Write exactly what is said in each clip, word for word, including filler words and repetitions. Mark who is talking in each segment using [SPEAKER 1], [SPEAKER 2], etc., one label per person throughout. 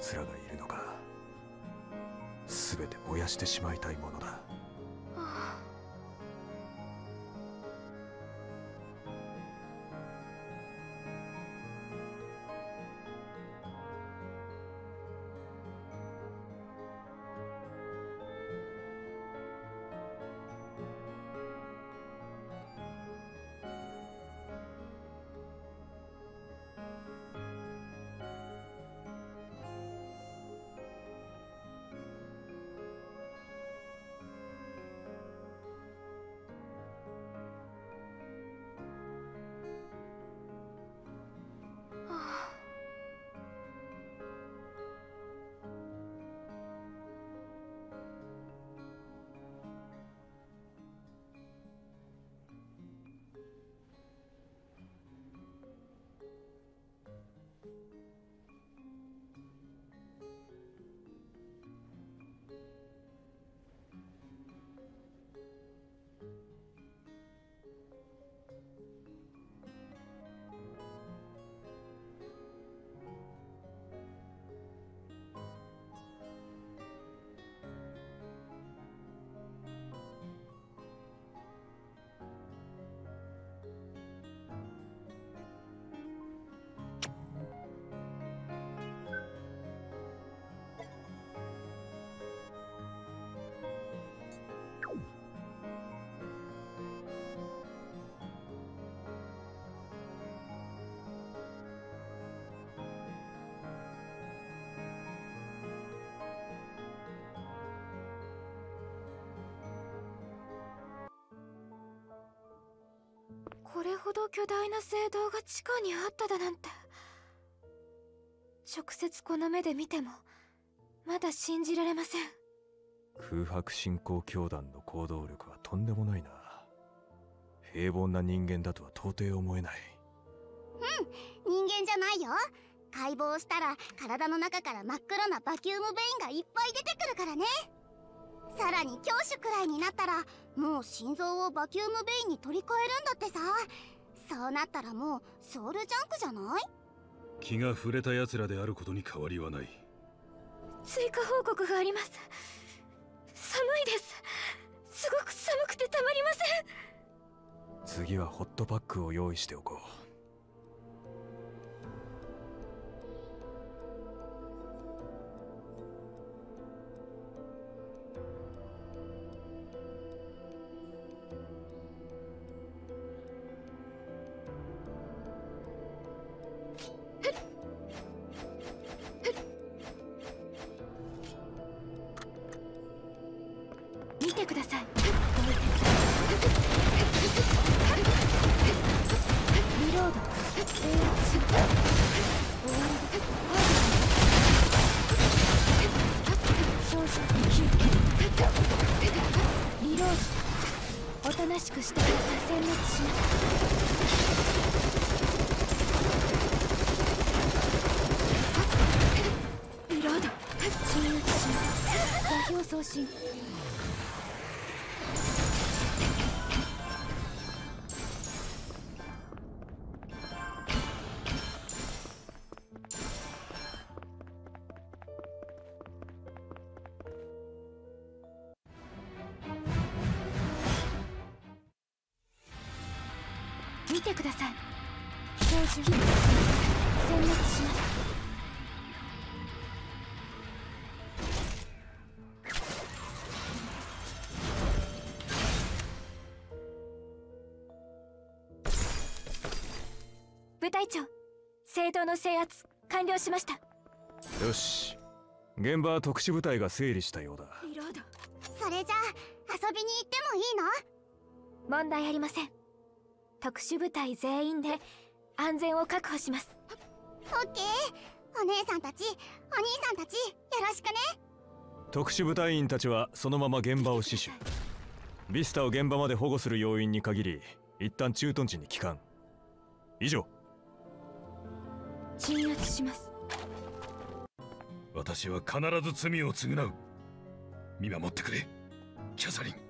[SPEAKER 1] 奴らがいるのか。全て燃やしてしまいたいものだ。
[SPEAKER 2] これほど巨大な聖堂が地下にあっただなんて。直接この目で見てもまだ信じられません。
[SPEAKER 1] 空白信仰教団の行動力はとんでもないな。平凡な人間だとは到底思えない。
[SPEAKER 3] うん、人間じゃないよ。解剖したら体の中から真っ黒なバキュームベインがいっぱい出てくるからね。さらに教主くらいになったらもう心臓をバキュームベインに取り替えるんだってさ。そうなったらもうソウルジャンクじゃない？
[SPEAKER 4] 気が触れた奴らであることに変わりはない。
[SPEAKER 2] 追加報告があります。寒いです。すごく寒くてたまりません。
[SPEAKER 1] 次はホットパックを用意しておこう。
[SPEAKER 2] 見てください。リロード。制圧します。終わり。少女リロード。おとなしくしてください。殲滅します。リロード。鎮圧します。座標送信。見てください。標準殲滅します。部隊長、聖堂の制圧完了しました。
[SPEAKER 1] よし、現場は特殊部隊が整理したようだ。
[SPEAKER 2] リロード。
[SPEAKER 3] それじゃあ遊びに行ってもいいの？
[SPEAKER 2] 問題ありません。特殊部隊全員で安全を確保します。
[SPEAKER 3] オッケー。お姉さんたち、お兄さんたち、よろしくね。
[SPEAKER 1] 特殊部隊員たちはそのまま現場を死守。ビスタを現場まで保護する要員に限り一旦駐屯地に帰還。以上。
[SPEAKER 2] 鎮圧します。
[SPEAKER 4] 私は必ず罪を償う。見守ってくれ、キャサリン。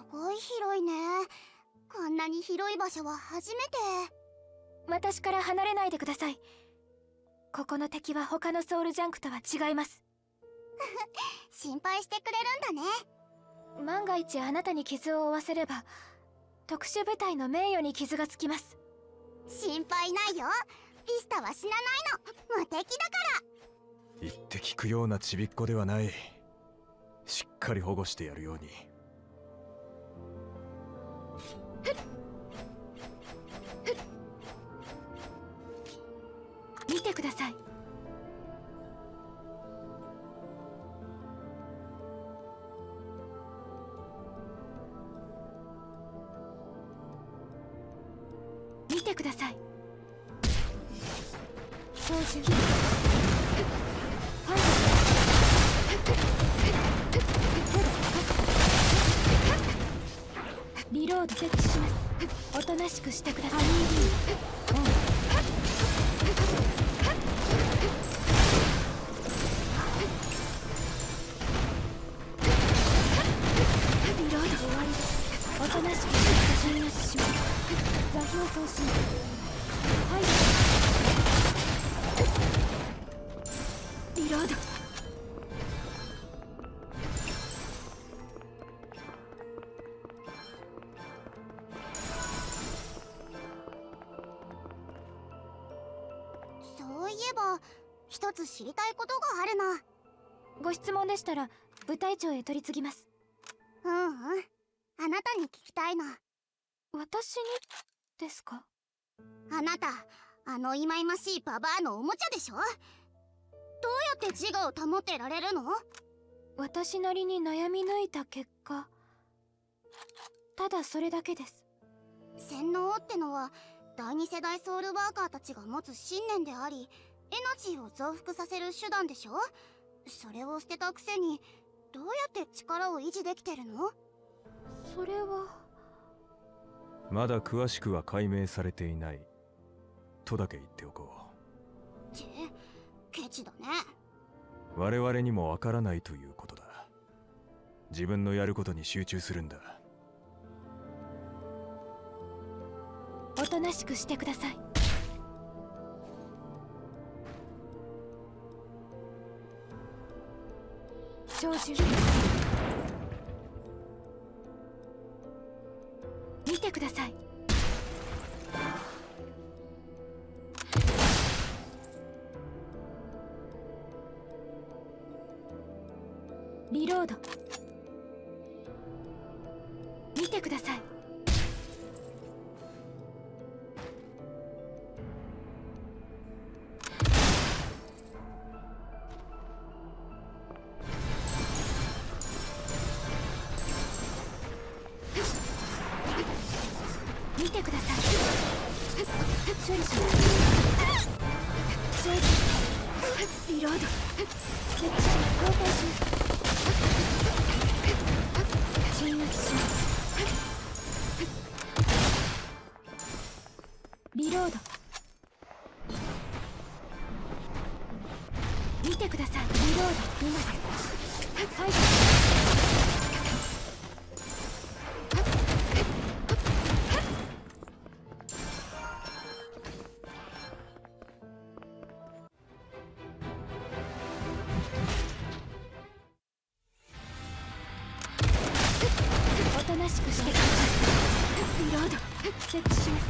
[SPEAKER 3] ごい広いね。こんなに広い場所は初めて。
[SPEAKER 2] 私から離れないでください。ここの敵は他のソウルジャンクとは違います。
[SPEAKER 3] 心配してくれるんだね。
[SPEAKER 2] 万が一あなたに傷を負わせれば特殊部隊の名誉に傷がつきます。
[SPEAKER 3] 心配ないよ。ビスタは死なないの。無敵だから。
[SPEAKER 1] 言って聞くようなちびっこではない。しっかり保護してやるように。
[SPEAKER 2] 見てください。見てください。操縦リロード設置します。おとなしくしてください。リロード終わりです。おとなしくして進入します。座標送信。はい。リロード。
[SPEAKER 3] そういえば一つ知りたいことがあるな。
[SPEAKER 2] ご質問でしたら部隊長へ取り次ぎます。
[SPEAKER 3] うんうん、あなたに聞きたいの。
[SPEAKER 2] 私にですか？
[SPEAKER 3] あなたあの忌々しいババアのおもちゃでしょ。どうやって自我を保ってられるの？
[SPEAKER 2] 私なりに悩み抜いた結果、ただそれだけです。
[SPEAKER 3] 洗脳ってのは第二世代ソウルワーカーたちが持つ信念であり、エナジーを増幅させる手段でしょ。それを捨てたくせにどうやって力を維持できてるの？
[SPEAKER 2] それは
[SPEAKER 1] まだ詳しくは解明されていないとだけ言っておこ
[SPEAKER 3] う。ってケチだね。
[SPEAKER 1] 我々にもわからないということだ。自分のやることに集中するんだ。
[SPEAKER 2] おとなしくしてください。照準。見てください。リロード。見てください。見てください。処理します。リロード。設置します。交代します。鎮圧します。リロード。見てください。リロード。今です。はい。おとなしくしてください。リロード。設置します。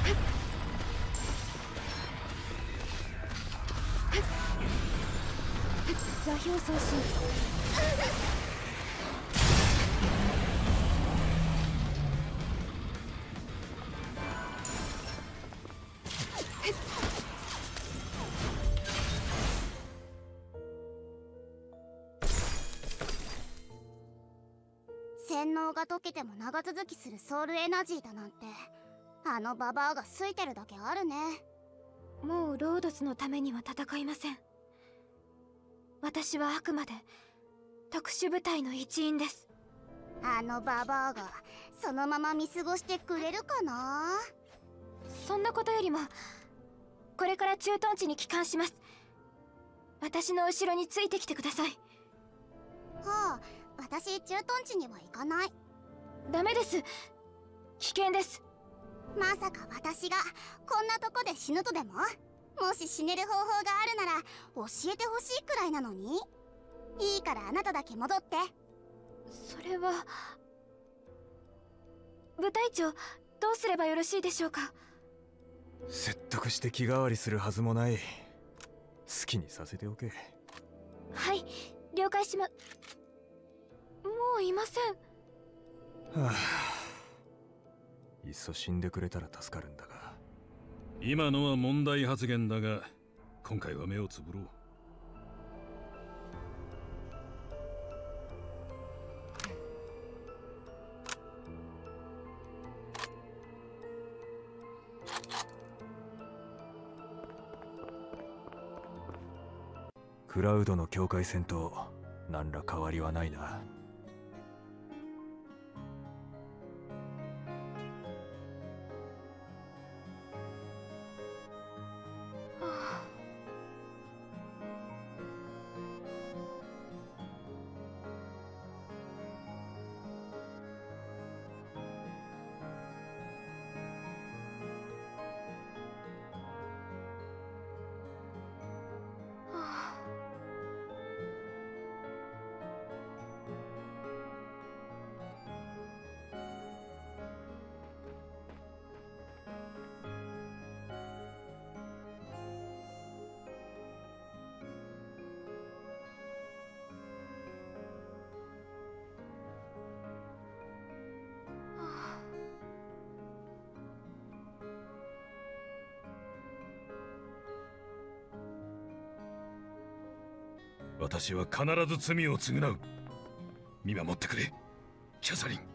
[SPEAKER 2] 座標送信。
[SPEAKER 3] 洗脳が解けても長続きするソウルエナジーだなんて、あのババアが好いてるだけあるね。
[SPEAKER 2] もうロードスのためには戦いません。私はあくまで特殊部隊の一員です。
[SPEAKER 3] あのババアがそのまま見過ごしてくれるかな。
[SPEAKER 2] そんなことよりもこれから駐屯地に帰還します。私の後ろについてきてください。
[SPEAKER 3] はあ、私駐屯地には行かない。
[SPEAKER 2] ダメです。危険です。
[SPEAKER 3] まさか私がこんなとこで死ぬとでも？もし死ねる方法があるなら教えてほしいくらいなのに。いいからあなただけ戻って。
[SPEAKER 2] それは部隊長、どうすればよろしいでしょうか。
[SPEAKER 1] 説得して気変わりするはずもない。好きにさせておけ。
[SPEAKER 2] はい、了解しま。もういません。
[SPEAKER 1] はあ、いっそ死んでくれたら助かるんだが。
[SPEAKER 4] 今のは問題発言だが、今回は目をつぶろう。
[SPEAKER 1] クラウドの境界線と何ら変わりはないな。
[SPEAKER 4] 私は必ず罪を償う。見守ってくれ、キャサリン。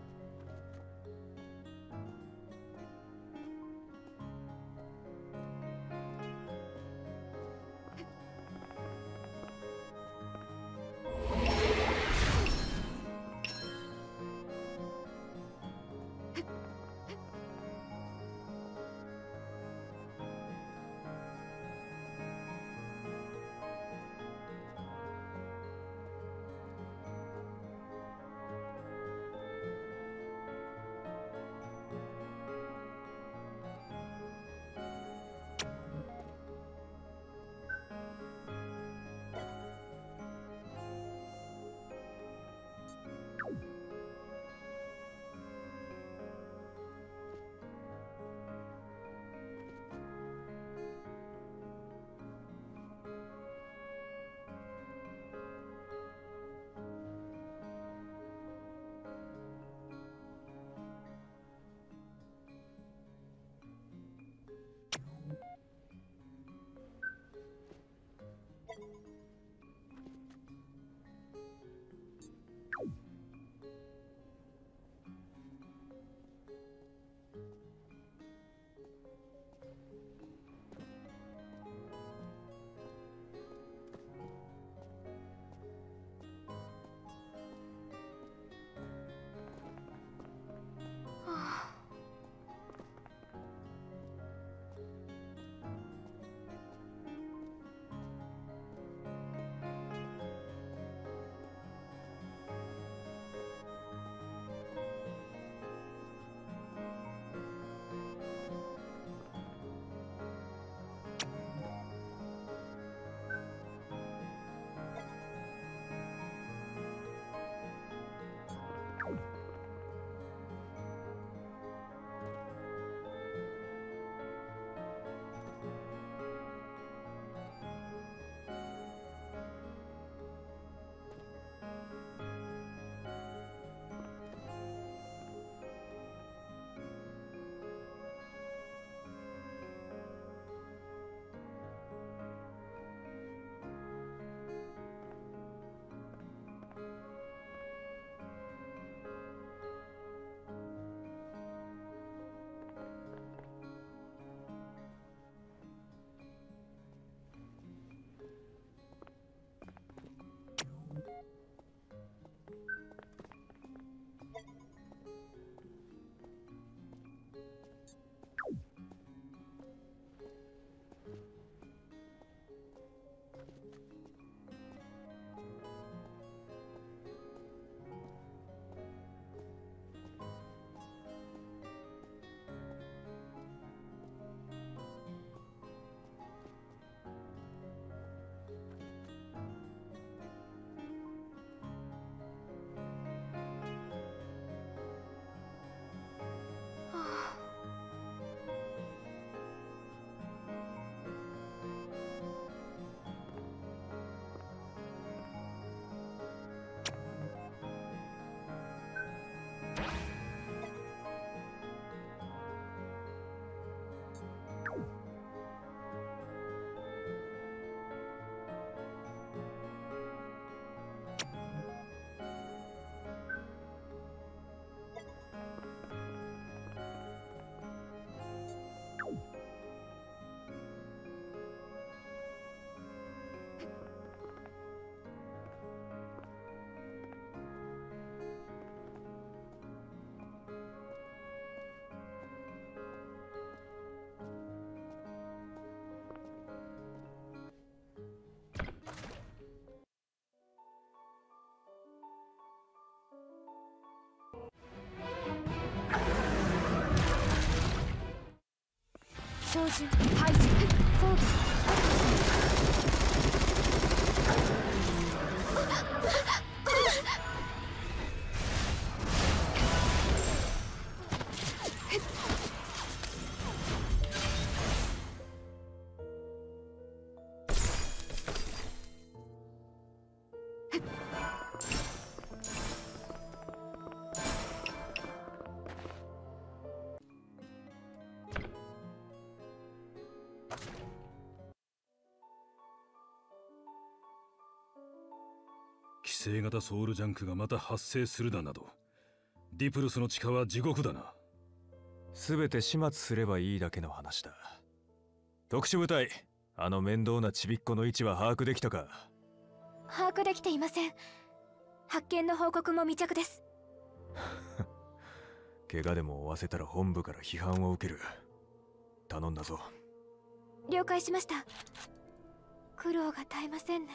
[SPEAKER 2] 準排除装備
[SPEAKER 4] 規制型ソウルジャンクがまた発生するだなど、ディプルスの地下は地獄だな。
[SPEAKER 1] 全て始末すればいいだけの話だ。特殊部隊、あの面倒なちびっこの位置は把握できたか？
[SPEAKER 2] 把握できていません。発見の報告も未着です。
[SPEAKER 1] 怪我でも負わせたら本部から批判を受ける。頼んだぞ。
[SPEAKER 2] 了解しました。苦労が絶えませんね。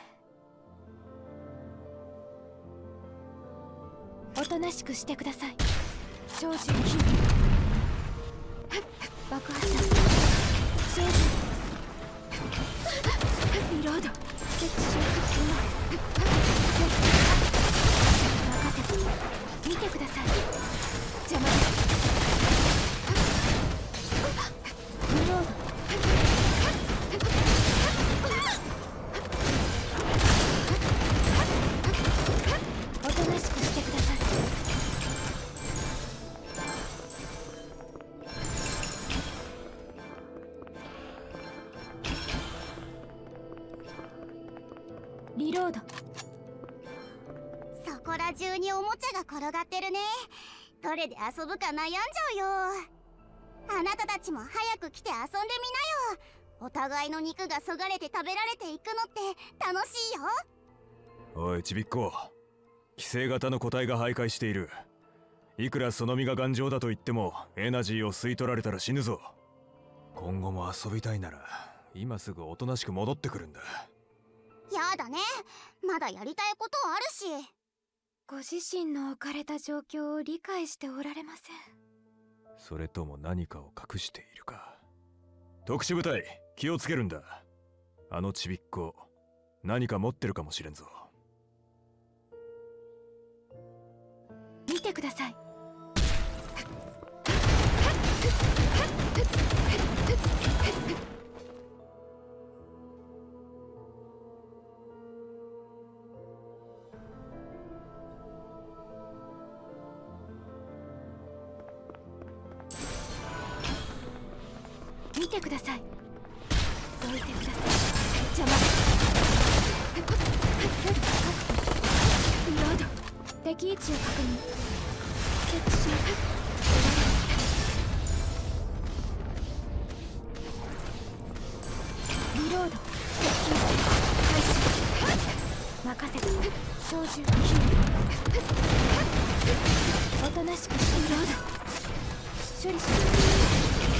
[SPEAKER 2] おとなしくしてください。照準火爆発だ。照準リロード。敵襲任せて見てください。邪魔です。リロード。おとなしくしてください。リロード。
[SPEAKER 3] そこら中におもちゃが転がってるね。どれで遊ぶか悩んじゃうよ。あなたたちも早く来て遊んでみなよ。お互いの肉がそがれて食べられていくのって楽しいよ。
[SPEAKER 1] おいちびっこ、規制型の個体が徘徊している。いくらその身が頑丈だと言ってもエナジーを吸い取られたら死ぬぞ。今後も遊びたいなら今すぐおとなしく戻ってくるんだ。
[SPEAKER 3] やだね、まだやりたいことあるし。
[SPEAKER 2] ご自身の置かれた状況を理解しておられません。
[SPEAKER 1] それとも何かを隠しているか。特殊部隊、気をつけるんだ。あのちびっこ何か持ってるかもしれんぞ。
[SPEAKER 2] 見てください。見てください。どいてください。邪魔です。リロード。敵位置を確認。設置します。リロード。接近開始。任せて。照準キー。おとなしくしてリロード。処理します。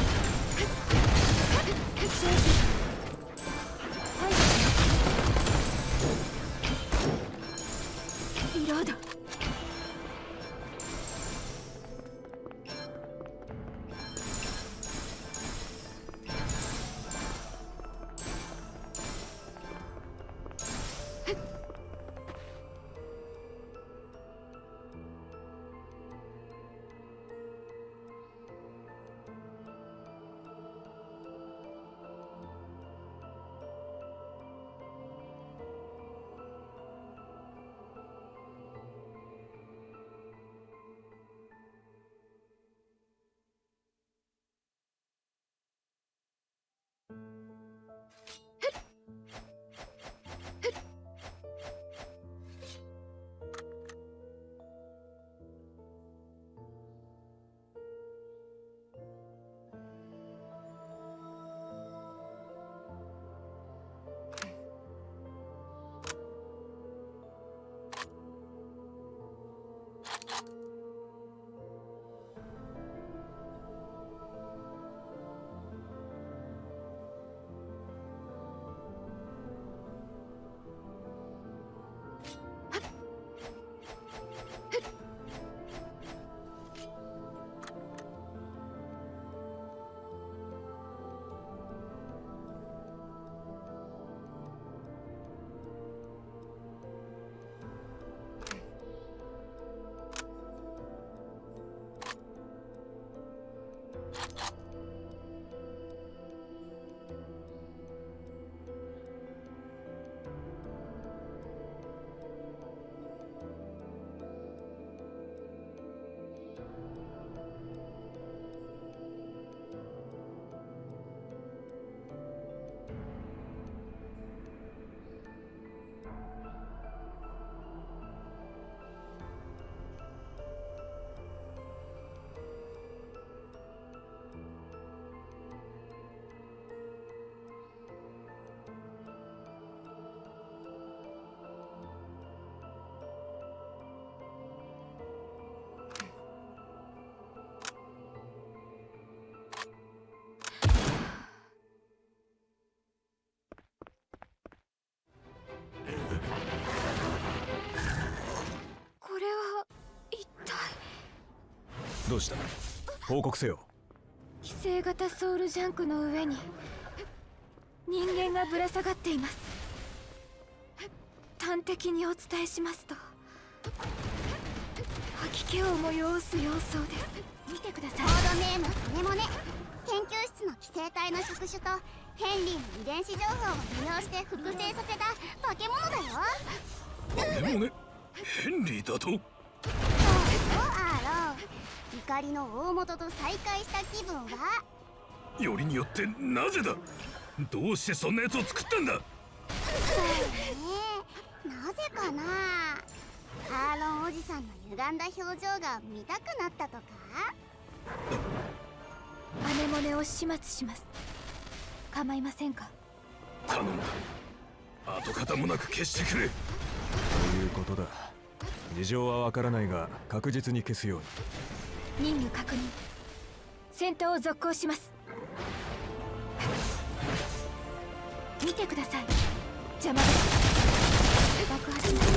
[SPEAKER 2] 照準はい。リロード。
[SPEAKER 1] どうした？報告せよ。
[SPEAKER 2] 規制型ソウルジャンクの上に人間がぶら下がっています。端的にお伝えしますと、吐き気を催す様相です。見てください。
[SPEAKER 3] コードネームアネモネ。研究室の寄生体の触手とヘンリーの遺伝子情報を利用して複製させた化け物だよ。
[SPEAKER 4] アネモネ、ヘンリーだと？
[SPEAKER 3] そうよアーロン。怒りの大元と再会した気分は？
[SPEAKER 4] よりによってなぜだ？どうしてそんなやつを作ったんだ？
[SPEAKER 3] そうね、なぜかな。アーロンおじさんの歪んだ表情が見たくなったとか？
[SPEAKER 2] アネモネを始末します。構いませんか？
[SPEAKER 4] 頼んだ。跡形もなく消してくれ。
[SPEAKER 1] ということだ。事情はわからないが確実に消すように。
[SPEAKER 2] 任務確認。戦闘を続行します。見てください。邪魔です。爆破します。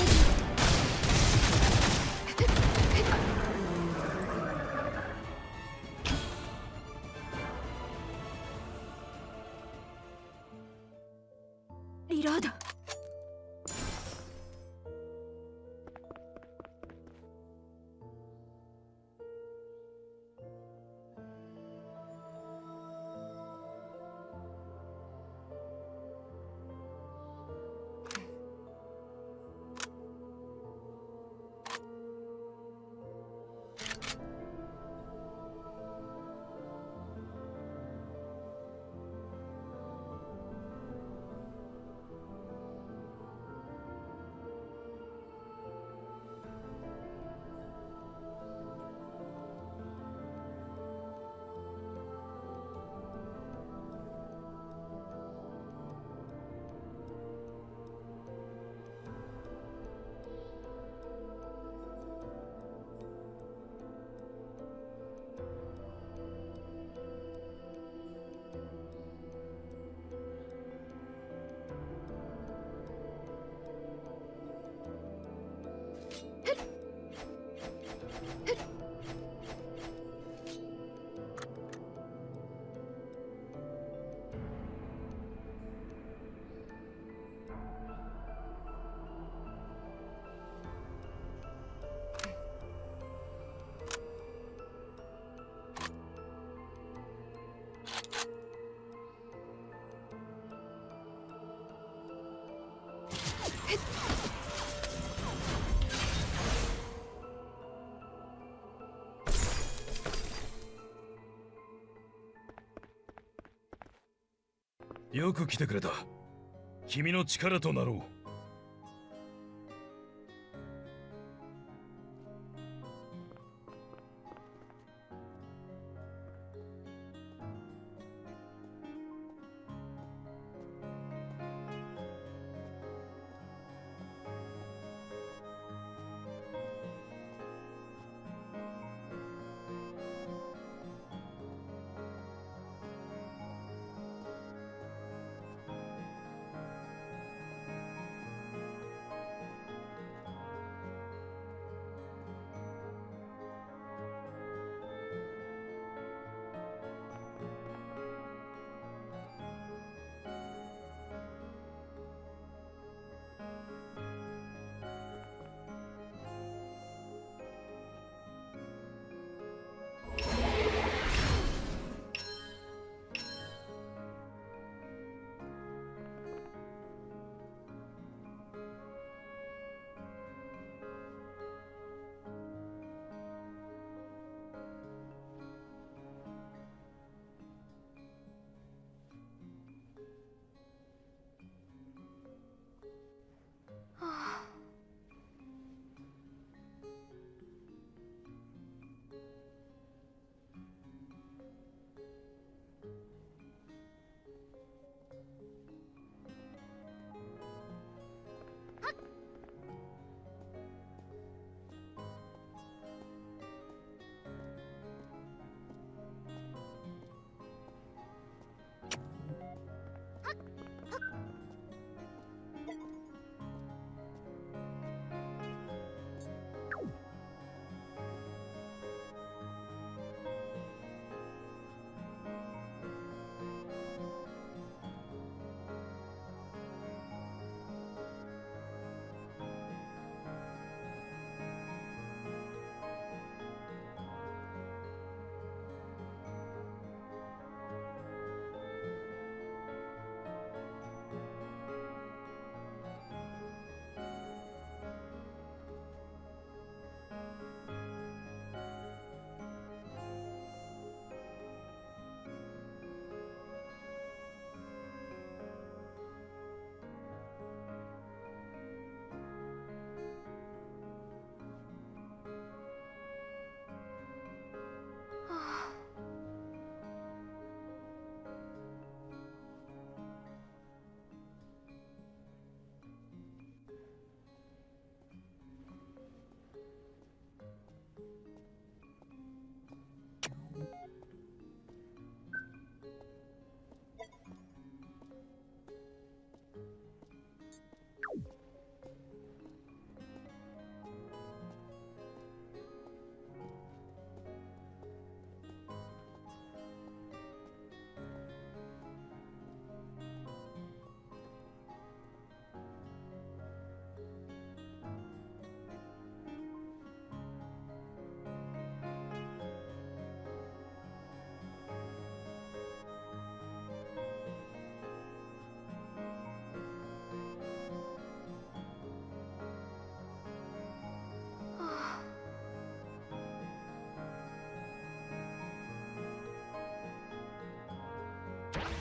[SPEAKER 2] リロード。
[SPEAKER 4] よく来てくれた。君の力となろう。
[SPEAKER 3] う